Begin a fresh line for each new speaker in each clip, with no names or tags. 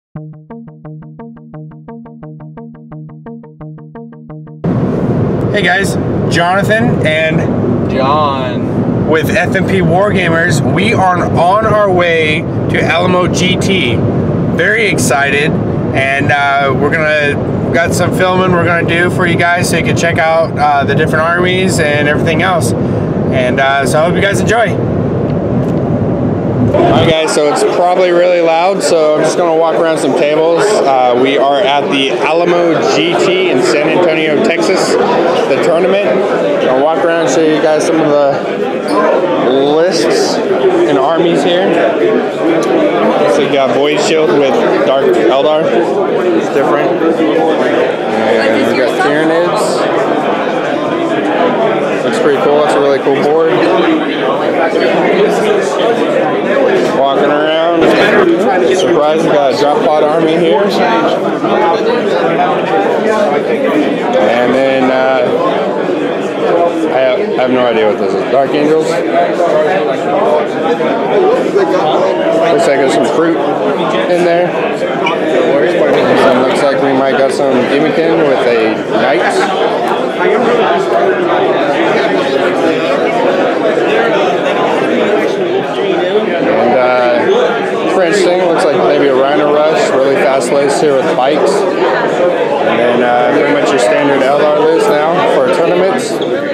Hey guys, Jonathan and
John
with FNP Wargamers. We are on our way to Alamo GT. Very excited, and got some filming we're gonna do for you guys so you can check out the different armies and everything else. And so I hope you guys enjoy. Alright guys, so it's probably really loud, so I'm just going to walk around some tables. We are at the Alamo GT in San Antonio, Texas, the tournament. I'll walk around and show you guys some of the lists and armies here. So you got Void Shield with Dark Eldar, it's different. And you got Tyranids. Looks pretty cool, it's a really cool board. Walking around, surprised we got a drop pod army here. And then I have no idea what this is. Dark Angels. Looks like there's some fruit in there. And looks like we might got some Gimmikin with a knight. And French thing looks like maybe a Rhino Rush, really fast lace here with bikes. And then pretty much your standard Eldar list now for tournaments.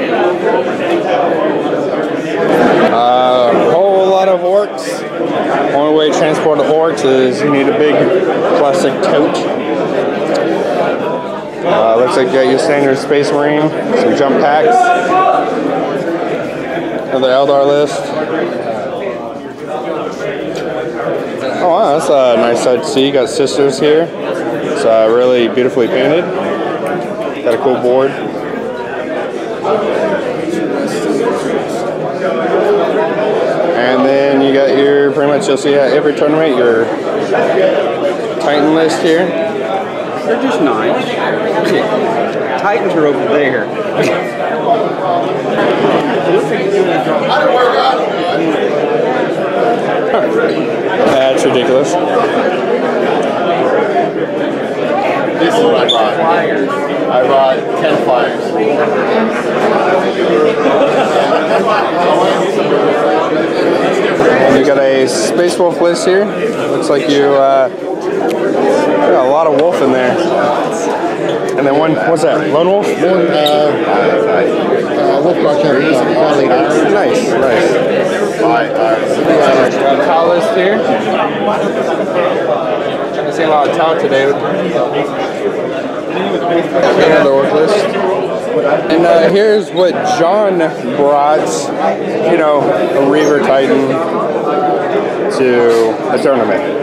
A whole lot of orcs. Only way to transport the orcs is you need a big plastic tote. Looks like you got your standard Space Marine, some jump packs. Another Eldar list. Oh wow, that's a nice sight to see. You got sisters here. It's really beautifully painted. Got a cool board. And then you got your, pretty much you'll see at every tournament, your Titan list here.
They're just nice. Titans are over there.
That's ridiculous.
This is what I bought. I bought 10 flyers.
And you got a Space Wolf list here. Looks like you got a lot of wolf in there. And then one, what's that? Lone Wolf?
Wolf
Nice, nice. Tau list here. I see a lot of Tau today. Another orc list. And here's what John brought, you know, a Reaver Titan to a tournament.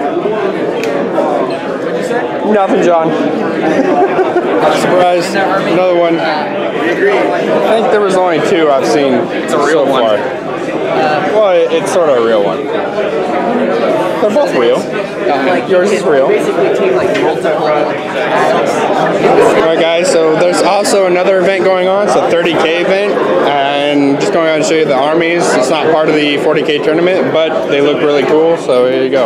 Nothing, John. I'm surprised. Another one. I think there was only two I've seen. It's a real one. Well, it's sort of a real one. They're both real. Yours is real. Alright guys, so there's also another event going on. It's a 30K event. And just going out and show you the armies. It's not part of the 40K tournament, but they look really cool, so here you go.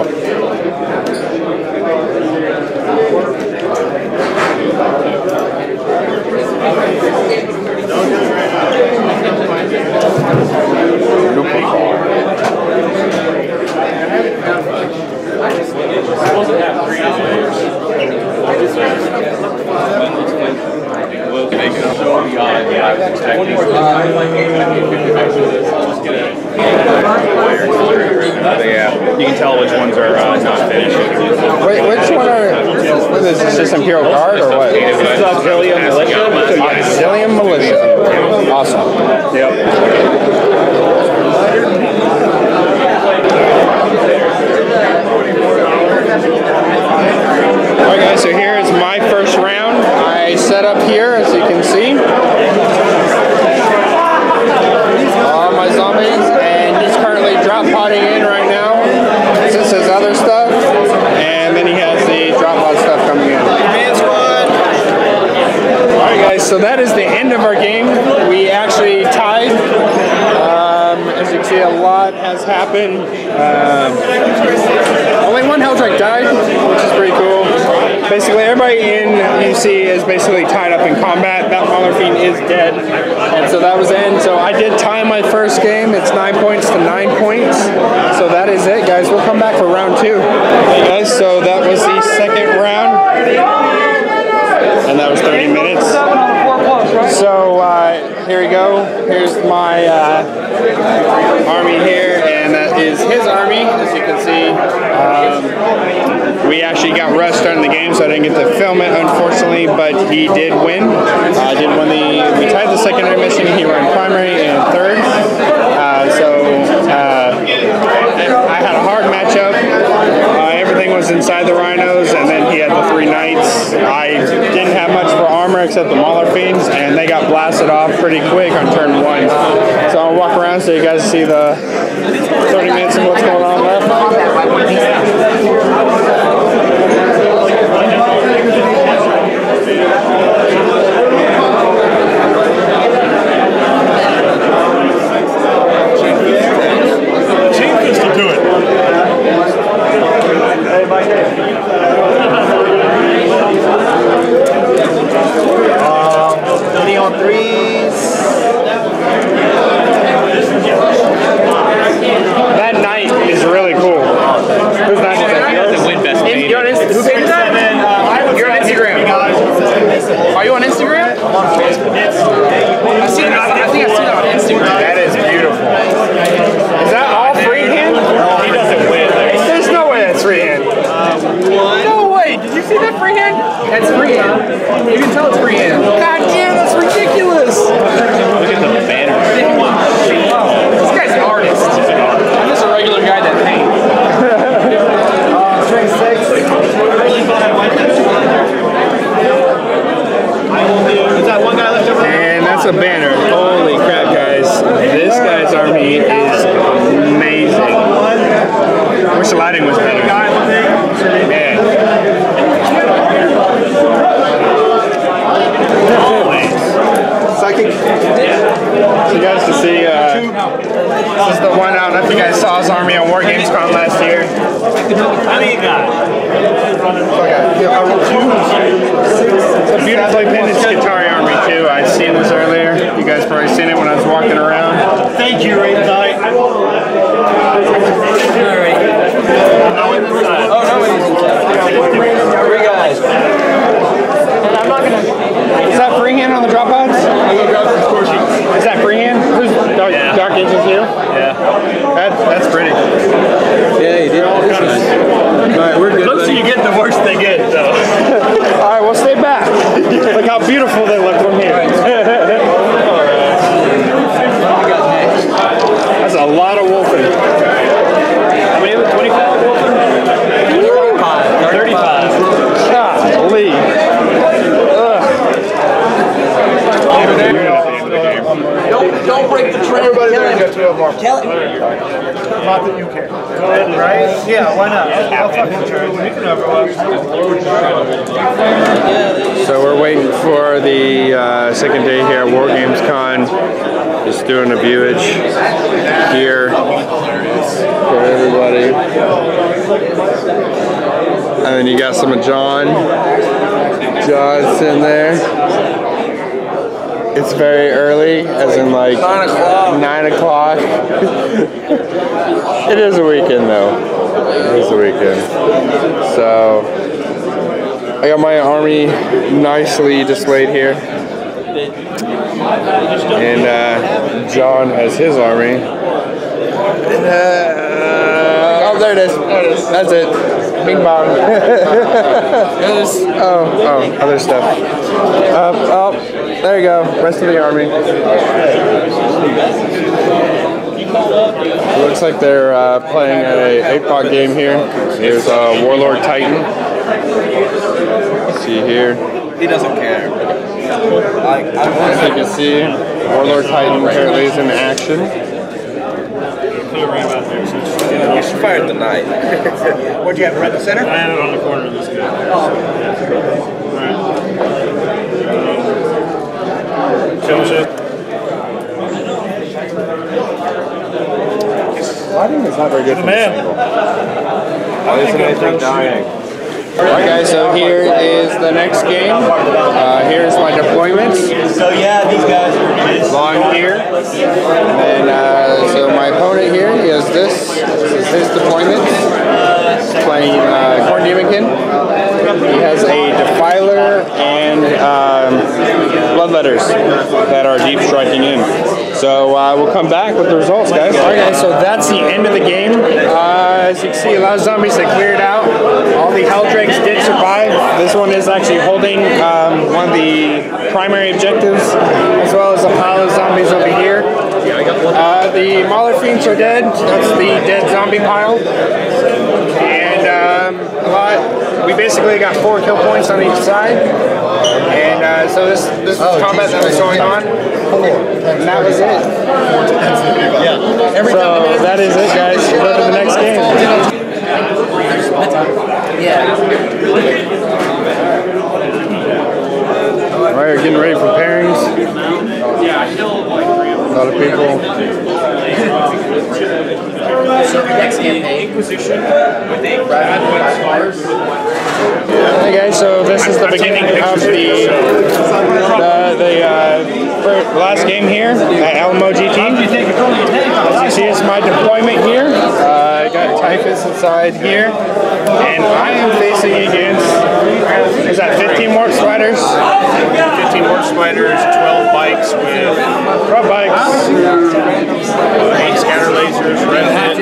Yeah, you can tell which ones are not finished.
Wait, which one are? What is this? Just Imperial Guard or what?
This is Auxilium Militia.
Auxilium Militia. Awesome.
Yep.
Alright guys, so here is my first round. I set up here, as you can see. All my zombies, and he's currently drop podding in right now. This is his other stuff, and then he has the drop pod stuff coming in. Alright guys, so that is the end of our game. We actually tied. As you can see, a lot has happened. Only one Helldrake died, which is pretty cool. basically everybody in UC is basically tied up in combat. That Mauler Fiend is dead, and so that was the end. So I did tie my first game. It's 9 points to 9 points. So that is it, guys. We'll come back for round 2. Hey guys, so that was the second round, and that was 30 minutes. So here we go. Here's my army here, and that is his army, as you can see. We actually got rushed starting the game, so I didn't get to film it, unfortunately, but he did win. We tied the secondary mission. He ran primary and third. I had a hard matchup. Everything was inside the rhinos, and then he had the 3 knights. I didn't have much for armor except the Mauler Fiends, and they got blasted off pretty quick on turn 1. So I'll walk around so you guys see the 30 minutes of what's going on left.
Neon 3s.
That knight is really cool. Whose knight is that? You're on Instagram? You're on Instagram. Are you on Instagram? I'm on Facebook. I think I've seen it on Instagram. That is beautiful. Is that all freehand? No, he doesn't win. There's no way that's freehand. No way. Did you see that freehand? That's freehand. You can tell it's freehand. God damn, that's ridiculous. Look at the banner. This guy's an artist. I'm just a regular guy that paints. String 6. Is that one guy left over? And that's a banner. Holy crap, guys. This guy's army is amazing. I wish the lighting was better. Man. Psychic. So you guys can see, this is the one, I don't know if you guys saw his army on Wargamers last year. How many you got? It's a beautifully vintage Qatari army too. I'd seen this earlier. You guys probably seen it when I was walking around. Thank you, Ray Knight. Three guys. I'm not gonna. Is that freehand on the drop pods? Is that freehand? Who's Dark Angel too? Yeah. That's pretty. Yeah, you did. That's nice. Alright, we're good. The closer you get, the worse they get, so. Alright, well stay back. Look how beautiful they look from here. That's a lot of wolfing. How many? 25 wolfing? 35. Golly.
Don't break the trend.
Everybody there got 2 of them. Not that you care. Right? Yeah, why not? I'll fucking turn. We can overlap.
So we're waiting for the second day here at Wargames Con. Just doing a viewage here for everybody. And then you got some of John. John's in there. It's very early, as in like 9 o'clock. It is a weekend though. It is a weekend. So I got my army nicely displayed here. And John has his army. And, oh, there it is. That's it. Bing bong. Other stuff. Oh, there you go. Rest of the army. It looks like they're playing a 8-bot game here. Here's Warlord Titan. See here.
He doesn't care.
As you can see, Warlord Titan apparently is in action.
You should fire the knight.
What'd you have, right in the center?
I had it on the corner of this guy.
Lighting is not very good for the
man.
Why isn't anything dying? Alright guys, so here is the next game. Here's my deployments.
So yeah, these guys are
Long here. And then, so my opponent here, he has this. This is his deployment. He's playing Corn Demonkin. He has a Defiler and Bloodletters that are deep striking in. So we'll come back with the results, guys. Alright guys, so that's the end of the game. As you can see, a lot of zombies that cleared out. All the Helldrakes did survive. This one is actually holding one of the primary objectives, as well as a pile of zombies over here. The Mauler Fiends are dead. That's the dead zombie pile. And we basically got 4 kill points on each side. And so this is combat that was going on. And that was it. So that is it, guys. We'll go to the next game. Alright, we're getting ready for pairings. A lot of people. Hey guys, so this is the beginning of the last game here at Alamo GT. As you see, it's my deployment here. I got Typhus inside here, and I am facing against, is that 15 Warp Spiders?
15 Warp Spiders, 12 bikes with
12 bikes.
8 scatter lasers, Revenant,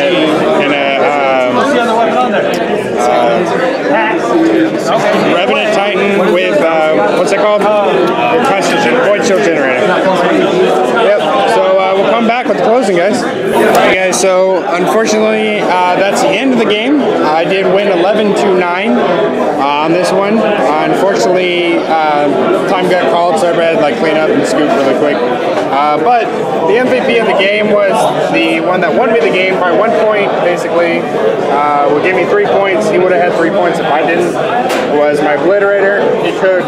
Revenant Titan with, what's it called? Void Shield Generator. Yep, so we'll come back with the closing, guys. Alright guys, so unfortunately that's the end of the game. I did win 11-9 on this one. Unfortunately, time got called, so everybody had to clean up and scoop really quick. But the MVP of the game was the one that won me the game by 1 point, basically. Would give me 3 points. He would have had 3 points if I didn't. It was my Obliterator. He took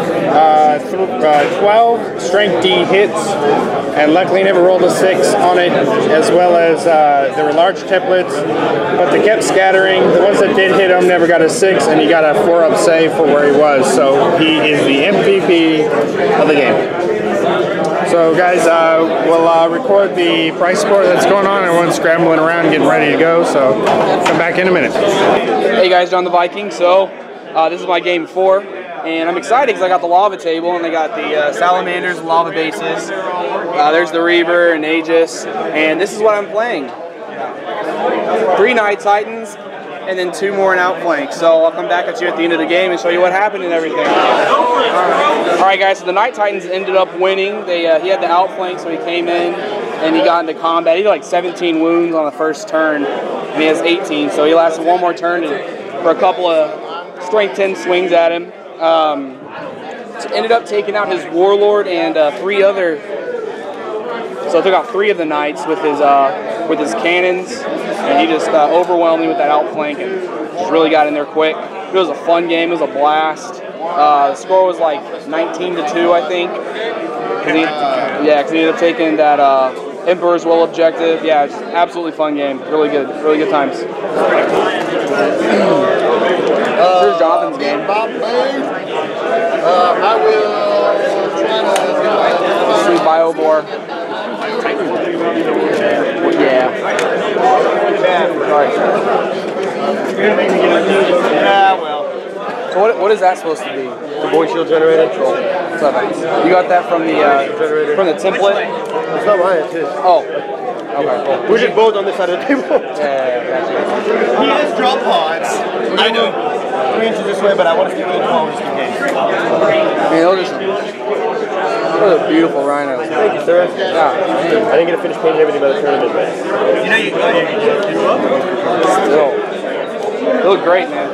12 Strength D hits, and luckily never rolled a 6 on it, as well as there were large templates, but they kept scattering. The ones that did hit him never got a 6, and he got a 4-up save for where he was. So he is the MVP of the game. So guys, we'll record the price score that's going on. Everyone's scrambling around, getting ready to go, so come back in a minute.
Hey guys, John the Viking. So this is my game 4, and I'm excited because I got the lava table, and they got the salamanders and lava bases. There's the Reaver and Aegis, and this is what I'm playing. 3 Night Titans, and then 2 more in outflank. So I'll come back at you at the end of the game and show you what happened and everything. Alright guys, so the Night Titans ended up winning. He had the outflank, so he came in and he got into combat. He did like 17 wounds on the first turn, and he has 18. So he lasted 1 more turn for a couple of strength 10 swings at him. So ended up taking out his Warlord and 3 other. So I took out 3 of the Knights with his cannons, and he just overwhelmed me with that outflank and just really got in there quick. It was a fun game. It was a blast. The score was like 19-2, I think. Because he ended up taking that Emperor's Will objective. Yeah, it's absolutely fun game. Really good times. Here's Jonathan's game.
I will try to
Sweet Biobor. Yeah. Sorry.
Yeah, well.
So what is that supposed to be?
The Void Shield Generator.
What's up, man? You got that from the template?
It's not mine, it's his.
Oh. Okay, cool.
We're just both on this side of the table.
Yeah, gotcha.
He has drop pods. I know. 3 inches this way, but I want to keep it 12 just in case.
Those are beautiful rhinos.
Thank you, sir.
Yeah.
I didn't get to finish painting everything by the tournament, but you know you
Still. They look great, man.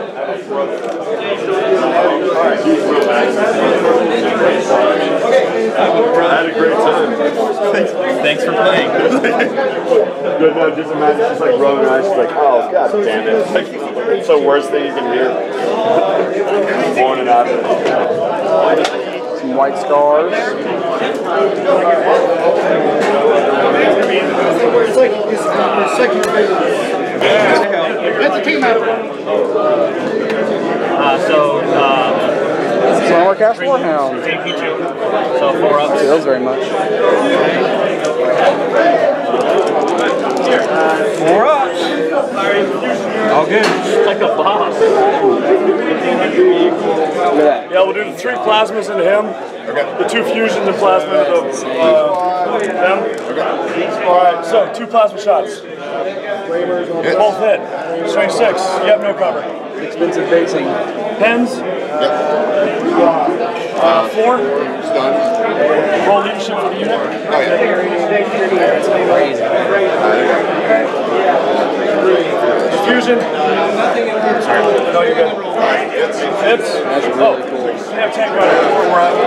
I had a great time. Thanks for playing. But no, just imagine she's like rolling her eyes. She's like, oh, god damn it. Like, it's the worst thing you can hear. Born and out of it.
Some white scars.
That's a team out.
Smaller cast warhound.
So 4 ups.
Feels very much.
4 ups.
All good. Like a boss.
Look at that.
Yeah, we'll do the 3 plasmas into him. Okay. The 2 fusions and plasma into them. Okay. Alright, so 2 plasma shots. Both hit. Swing 6. You have no cover.
Expensive basing.
Pens. Yep. 4.
Stun.
Roll leadership for the unit.
Oh yeah.
That's crazy.
Fusion. Sorry. No, you're good. Hits.
That's really cool.
We have tank runner where we're at.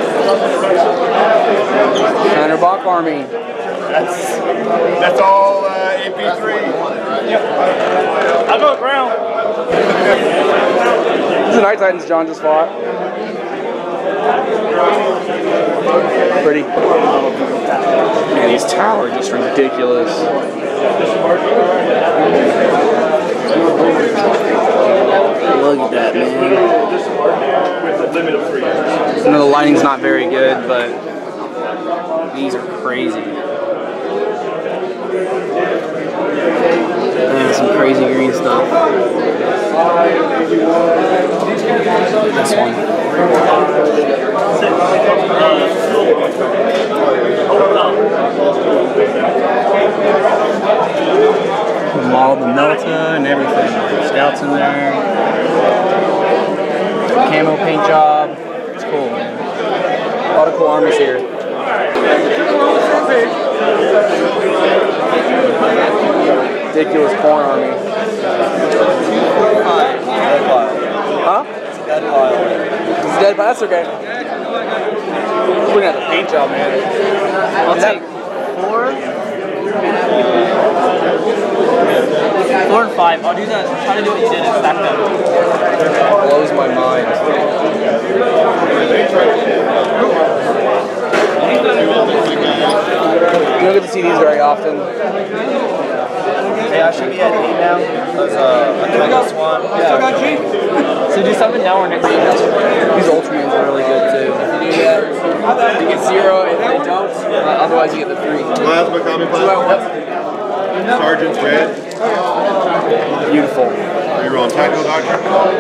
Thunderbach Army.
That's all AP3.
Yep. I'll go ground.
This is the Night Titans John just fought. Pretty. Man, these towers are just ridiculous. Look at that, man. I know the lighting's not very good, but these are crazy. Man, some crazy green stuff. This one. Model the Melta and everything. Scouts in there. Camo paint job. It's cool, man. A lot of cool armies here. Ridiculous corn army. Huh? It's a dead pile. It's a dead pile? That's okay. Looking at the paint job, man. I'll take 4. 4 and 5. I'll do that. Try to do what you did and stack them. Blows my mind. You don't get to see these very often.
Yeah, I should be at 8 now. Because I got one.
Yeah. So do something now or next week. These Ultramans are really good too. If you do that, you get 0 if they don't. Otherwise, you get the 3.
Plasma, common plasma. Sergeant's red.
Beautiful.
Are you rolling Techno Doctor?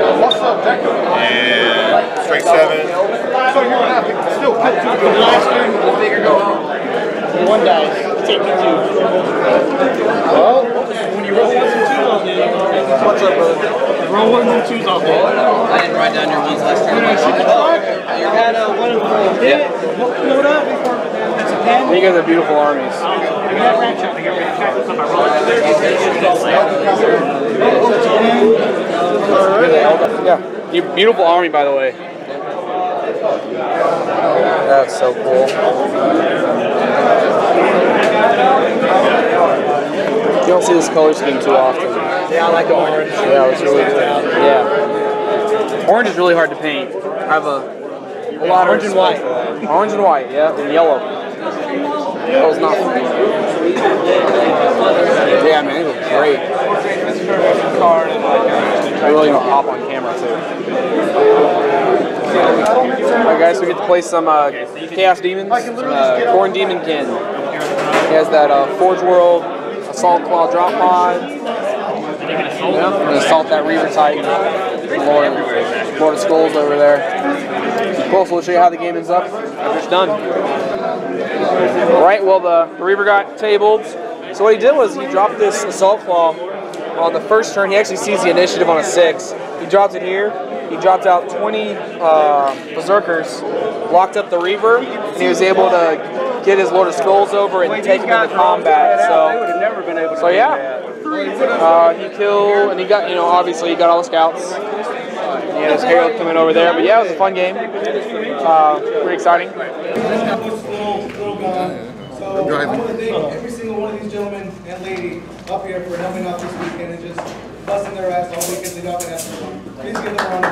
And straight 7. So you're gonna have to still put 2 to the last turn. The bigger go home.
1 dice. Take me 2. Well, when you roll 1s and 2s all day.
What's up, brother?
Roll 1s and 2s all day.
I didn't write down your ones last time.
You had 1 and 4.
Yeah.
Pull it up before that's a 10.
You guys are beautiful armies. Yeah, beautiful army, by the way. That's so cool. You don't see this color scheme too often.
Yeah, I like the orange.
Yeah, it's really good. Yeah. Orange is really hard to paint. I have a lot of
Orange and white.
Orange and white, yeah, and yellow. That was not fun. Yeah, man, it was great. I really gonna hop on camera too. Alright guys, so we get to play some Chaos Demons, Corn Demonkin. He has that Forge World Assault Claw drop pod. Yeah, and assault that Reaver Titan. Lord of Skulls over there. Cool, so we'll show you how the game ends up after it's done. Alright, well the Reaver got tabled. So what he did was he dropped this Assault Claw on the first turn. He actually sees the initiative on a 6. He dropped it here. He dropped out 20 Berserkers, locked up the Reaver, and he was able to get his Lord of Skulls over and take him into combat. So yeah, he killed, and he got, you know, obviously he got all the scouts. He had his Herald coming over there, but yeah, it was a fun game. Pretty exciting.
So I want to thank every single one of these gentlemen and lady up here for helping out this weekend and just busting their ass all weekend. They got an ass for one. Please give them a round of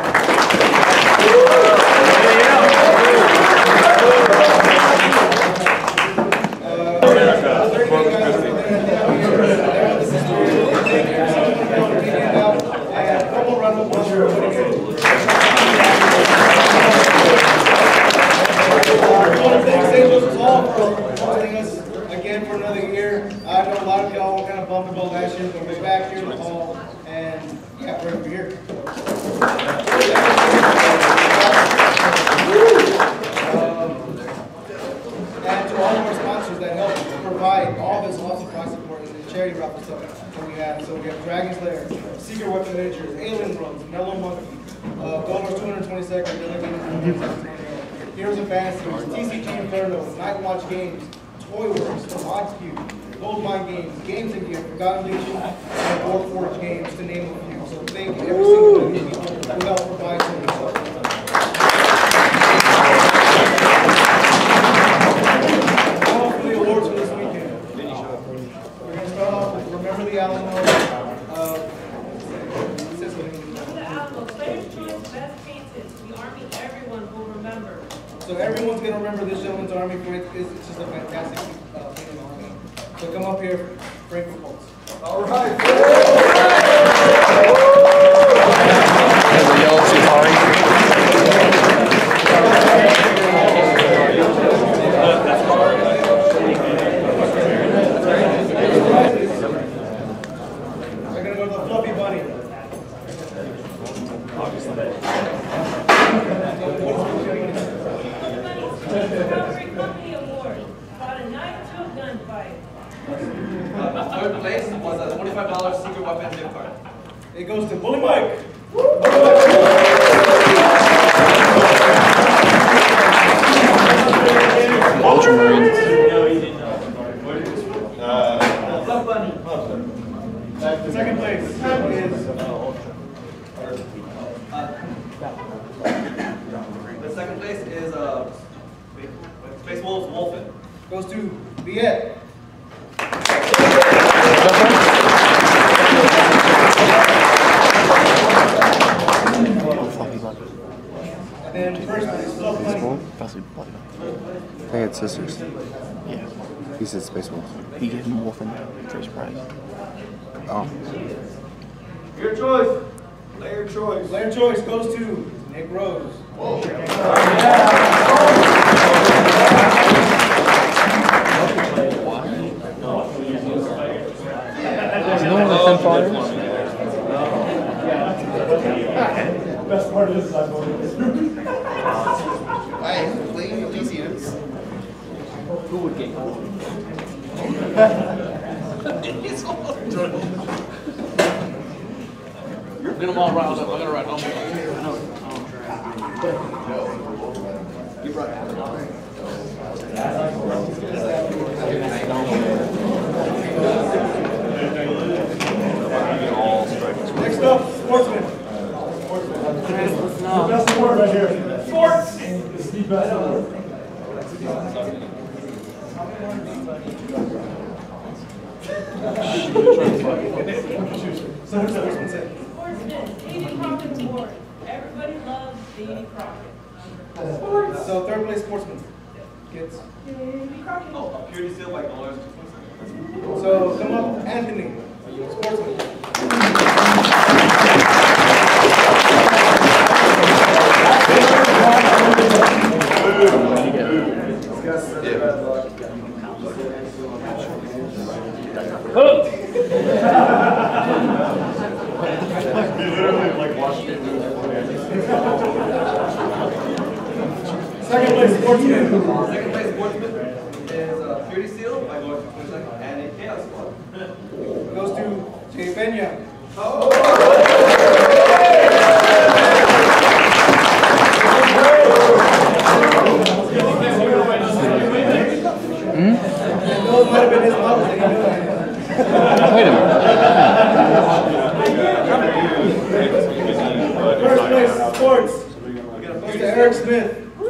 applause. 22nd, delegated Heroes and Fantasies, TCG Inferno, Night Watch Games, Toy Works, Odds Cube, Gold Mine Games, Games and Gear, Forgotten Legion, and War Forge Games, to name a few. So thank you every single one of these people who helped provide some of this stuff. Now for the awards for this weekend. We're going to start off with Remember the Alamo. So everyone's going to remember this gentleman's army for it. It's just a fantastic thing in the army. So come up here, Frank Reports. All right.
There's a yellow Safari.
We're going to go to the Fluffy Bunny.
Company Award about a knife to a gunfight.
Third place was a $25 secret weapon gift card.
It goes to Bully Mike.
Ultramarine.
Second place is
The second place is Space Wolves Wolfen.
goes to Viet. And then first place, Fluff Bunny.
They had sisters.
Yeah.
He said Space Wolves.
He gave him Wolfen first prize.
Oh.
Your choice. Player choice. Player choice goes to Nick Rose.
Best part of this is I voted.
Playing Elysians.
Who would get You're getting them all riled up. I gotta write them. You brought it.
Next up, Sportsman.
The best award right here. Sports! This is the best award.
So what's the first one say?
Sportsman, Davy Crockett Award. Everybody loves Davy Crockett.
So third place, Sportsman. Kids.
Davy Crockett.
Oh, a purity seal by dollars.
So come up, Anthony. Sportsman. Second place, Sportsman.
Second place Sportsman is purity seal by dollars and a chaos squad.
Goes to Jay Peña. Those might have been his models that he knew.
Wait a minute.
First place, Sports. Goes to Eric Smith.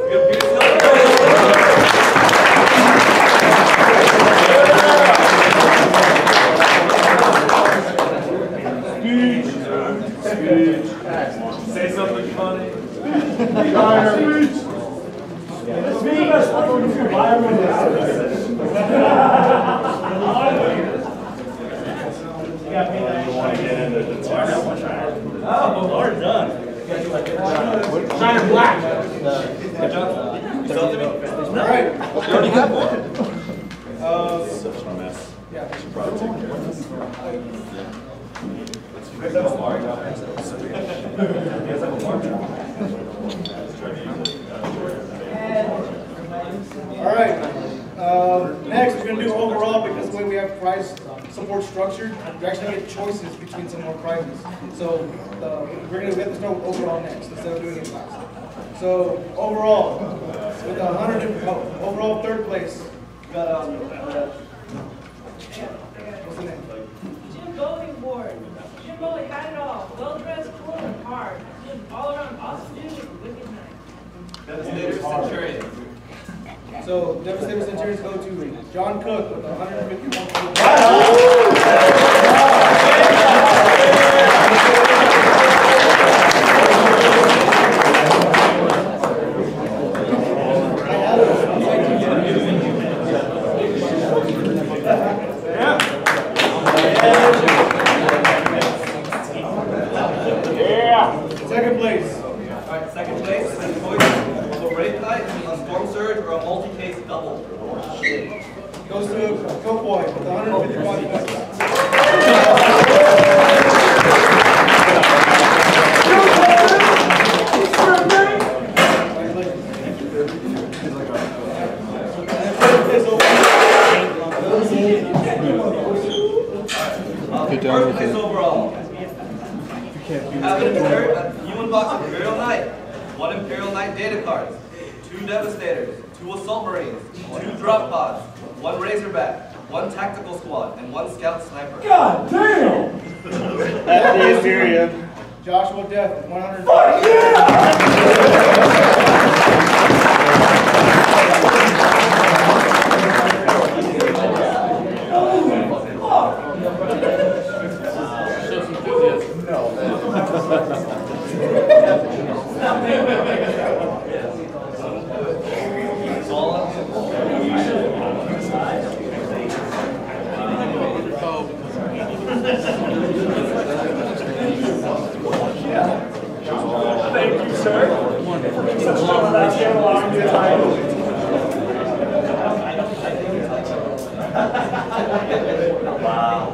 Say something funny. Speech. This is the best award if you're live with this. Oh, Lord done. Shine black.
All right.
You already got one.
Such a mess. Yeah. All right. Next, we're going to do overall because the way we have prize support structured, we actually get choices between some more prizes. So we have to start with overall next instead of doing it last. So overall, with 100, overall third place, we got what's the name?
Jim Bowie Ward. Jim Bowie had it all. Well dressed, cool, and hard. Jim all around awesome dude with a wicked night.
Devastator Centurion.
So Devastator Centurions go to John Cook with 151 points. Second place.
Alright, second place is a choice of a Brave Knight, a Storm Surge, or a multi-case double.
Goes to Coke Boy with 155 points.
First place overall. Human Box Imperial Knight, 1 Imperial Knight data cards, 2 Devastators, 2 Assault Marines, 2 Drop Pods, 1 Razorback, 1 Tactical Squad, and 1 Scout Sniper.
God damn!
At the Imperium, Joshua Death with 150.
Thank you, sir.
Wow.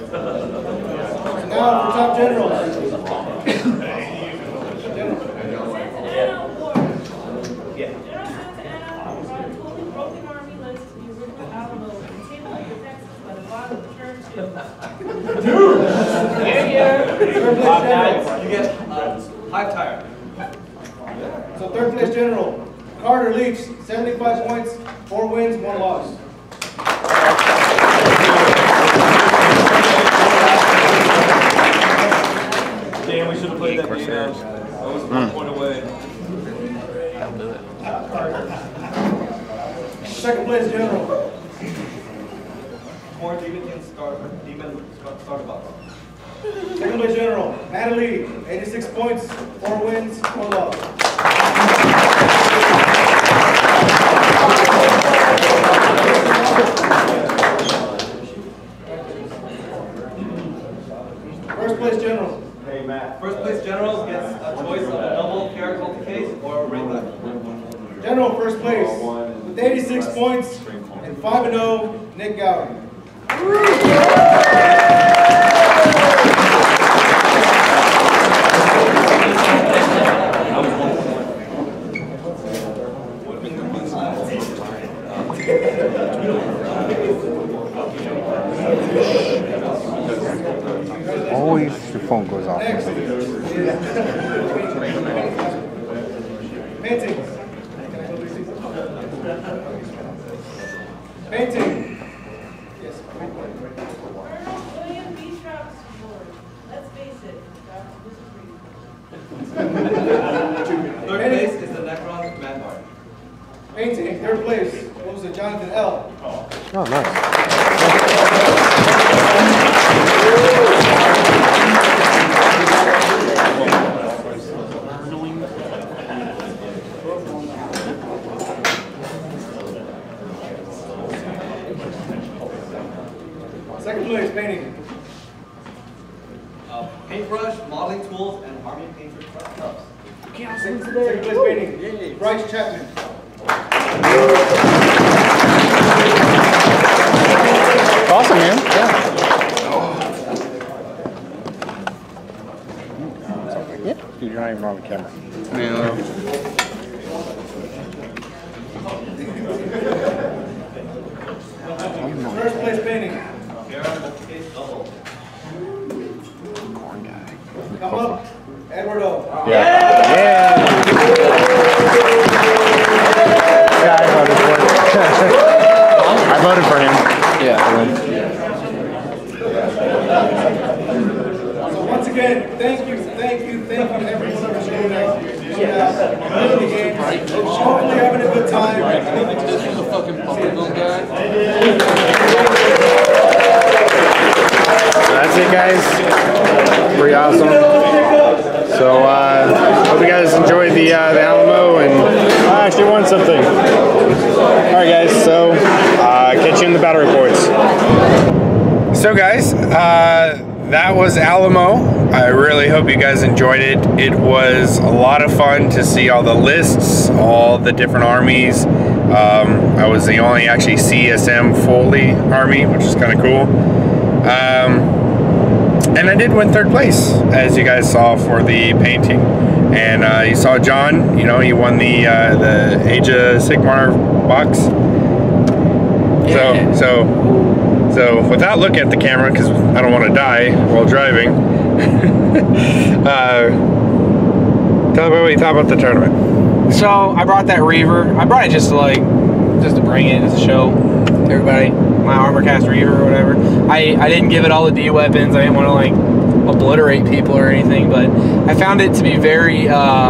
Now for top generals.
Johnathan brought a totally broken army list to the original Alamo and tabled it in Texas by the bottom of turn 2.
Dude!
You get Hive Tire.
So third place general, Carter Leach, 75 points, 4 wins, 1 loss.
Damn, we should have played that game. That was 1 point away.
That'll do it.
Second place general,
Corn Demon Starter Box.
second place general, Natalie, 86 points, 4 wins, 1 loss. First place general.
Hey, Matt.
First place general gets a choice of a double character case or a ring light.
General first place with 86 points and 5-0, Nick Gower.
Always your phone goes off.
Next is paintings. Painting. Yes.
Colonel William B. Strauss Award. Let's face it, Strauss disagrees.
Third place is the Necron Command Bar.
Painting. Third place goes to Johnathan L.
Oh, nice.
Second place painting.
Paintbrush, modeling tools, and army painter cups.
Second place painting. Bryce Chapman.
Awesome, man. Yeah. Dude, you're not even on the camera.
First place painting.
Corn guy.
Come up, Edward O.
Yeah. Yeah.
Hopefully having a good time.
This is a fucking bubblegum guy.
That's it, guys. Pretty awesome. So, hope you guys enjoyed the Alamo, and I actually won something. Alright, guys, so catch you in the battle reports. So, guys, that was Alamo. I really hope you guys enjoyed it. It was a lot of fun to see all the lists, all the different armies. I was the only actually CSM fully army, which is kind of cool. And I did win 3rd place, as you guys saw for the painting. And you saw John, you know, he won the Age of Sigmar box.
Yeah.
So without looking at the camera, because I don't want to die while driving, tell me what you thought about the tournament.
So I brought that Reaver. I brought it just to bring it as a show to everybody. My armor cast Reaver or whatever. I didn't give it all the D weapons. I didn't want to like obliterate people or anything, but I found it to be very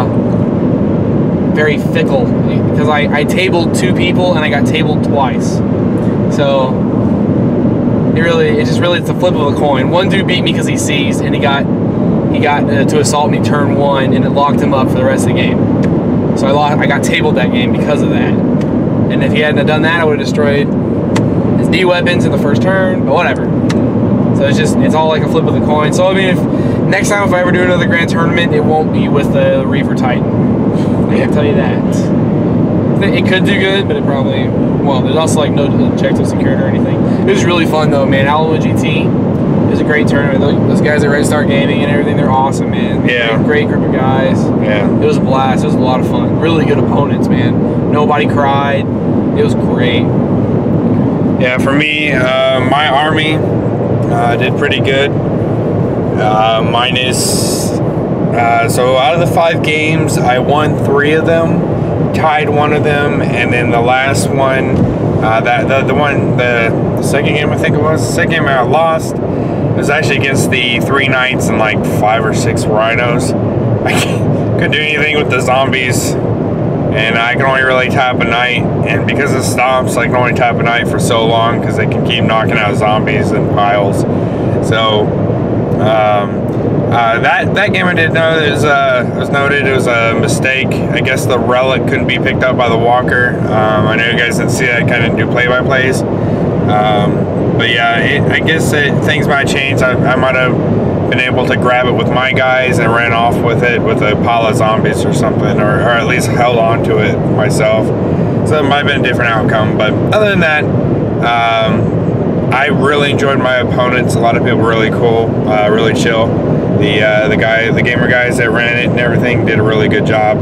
very fickle, because I tabled 2 people and I got tabled twice. So it's a flip of a coin. One dude beat me because he seized, and he got to assault me turn 1, and it locked him up for the rest of the game. So I got tabled that game because of that. And if he hadn't done that, I would have destroyed his D weapons in the first turn, but whatever. So it's all like a flip of the coin. So I mean, next time if I ever do another grand tournament, it won't be with the Reaver Titan. I can tell you that. It could do good, but it probably, well, there's also like no objective secured or anything. It was really fun though, man. Alamo GT is a great tournament. Those guys at Red Star Gaming and everything, they're awesome, man.
Yeah.
Great group of guys.
Yeah.
It was a blast. It was a lot of fun. Really good opponents, man. Nobody cried. It was great.
Yeah, for me, my army did pretty good. So out of the 5 games, I won 3 of them, tied 1 of them, and then the last one, the second game I think it was, the second game I lost, it was actually against the 3 knights and like 5 or 6 rhinos. I couldn't do anything with the zombies, and I can only really tap a knight, and because of stomps, I can only tap a knight for so long because they can keep knocking out zombies in piles. So that game I did know was noted. It was a mistake. I guess the relic couldn't be picked up by the walker. I know you guys didn't see that. I kind of didn't do play-by-plays. But yeah, I guess things might change. I might have been able to grab it with my guys and ran off with it with a pile of zombies or something, or at least held on to it myself. So it might have been a different outcome. But other than that, I really enjoyed my opponents. A lot of people were really cool, really chill. The gamer guys that ran it and everything did a really good job.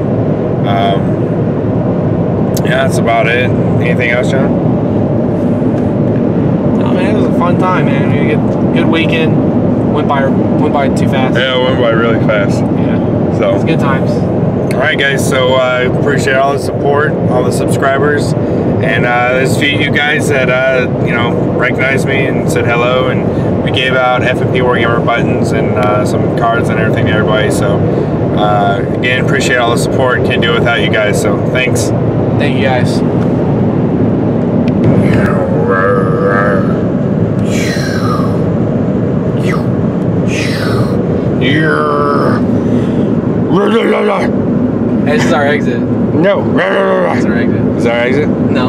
Yeah, that's about it. Anything else, John?
Oh man, it was a fun time, man. We had a good weekend. Went by too fast.
Yeah, it went by really fast.
Yeah.
So
it's good times.
All right, guys. So I appreciate all the support, all the subscribers, and there's a few of you guys that you know, recognized me and said hello, and we gave out FNP Wargamer buttons and some cards and everything to everybody. So again, appreciate all the support. Can't do it without you guys. So thanks.
Thank you guys. Hey, this is our exit.
No.
This is our exit.
Is that our exit?
No.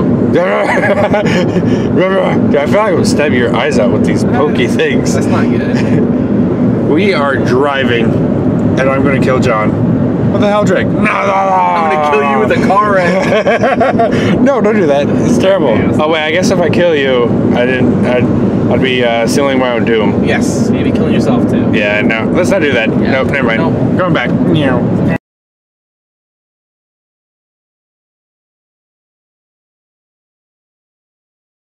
I feel like I'm gonna stab your eyes out with these pokey things.
That's not good.
We are driving, and I'm gonna kill John. What the hell, Drake?
I'm gonna kill you with a car wreck.
No, don't do that. It's terrible. Oh wait, I guess if I kill you, I'd be sealing my own doom.
Yes, you'd be killing yourself too.
Yeah, no, let's not do that.
Yeah.
Nope, never mind.
Nope.
Going back.